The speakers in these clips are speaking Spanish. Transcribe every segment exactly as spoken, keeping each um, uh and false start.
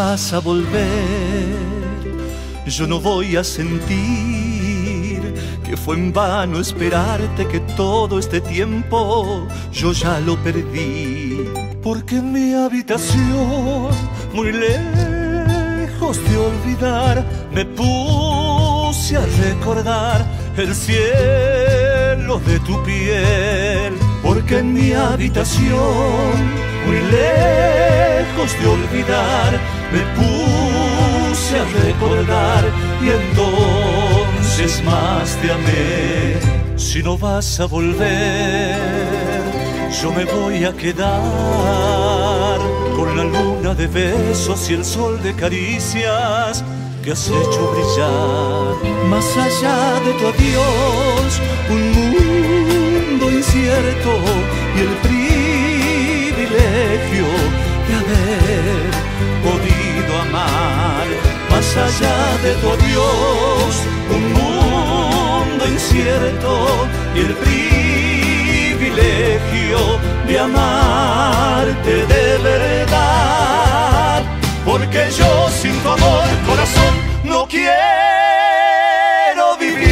vas a volver, yo no voy a sentir que fue en vano esperarte, que todo este tiempo yo ya lo perdí. Porque en mi habitación, muy lejos de olvidar, me puse a recordar el cielo de tu piel. Porque en mi habitación, muy lejos de olvidar, me puse a recordar y entonces más te amé. Si no vas a volver, yo me voy a quedar con la luna de besos y el sol de caricias que has hecho brillar. Más allá de tu adiós, un mundo incierto y el privilegio de haber podido amar. Más allá de tu adiós, un mundo incierto y el privilegio de amarte de verdad. Porque yo sin tu amor, corazón, no quiero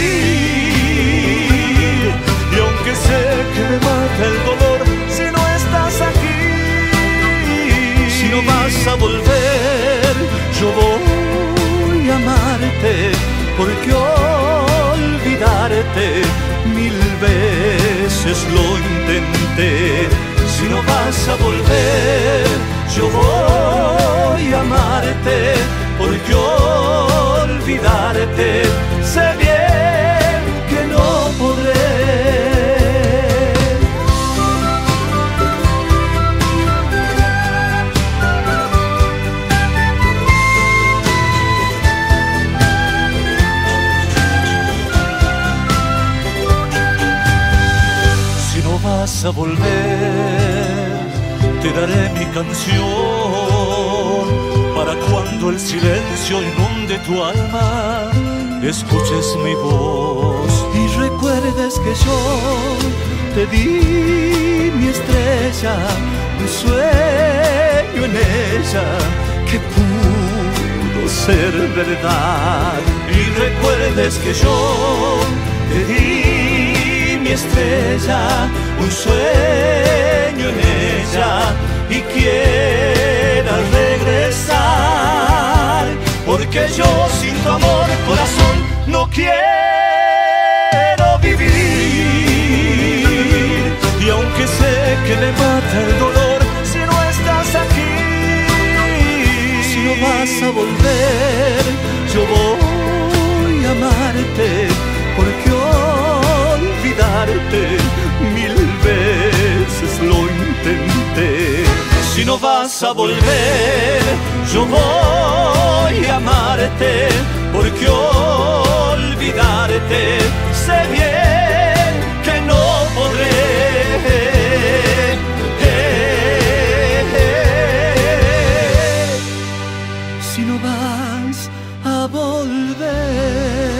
vivir. Y aunque sé que me mata el dolor si no estás aquí, si no vas a volver, yo voy a amarte. Porque olvidarte mil veces lo intenté. Si no vas a volver, yo voy a amarte. Porque olvidarte sé bien que no podré. Si no vas a volver, te daré mi canción para cuando el silencio inunde tu alma, escuches mi voz y recuerdes que yo te di mi estrella, un sueño en ella que pudo ser verdad. Y recuerdes que yo te di mi estrella, un sueño en ella y quieras regresar. Porque yo sin tu amor, corazón, no quiero vivir. Y aunque sé que me mata el dolor si no estás aquí, si no vas a volver, yo voy a amarte. Porque olvidarte mil veces lo intenté. Si no vas a volver, yo voy a amarte. Porque olvidarte sé bien que no podré. Si no vas a volver.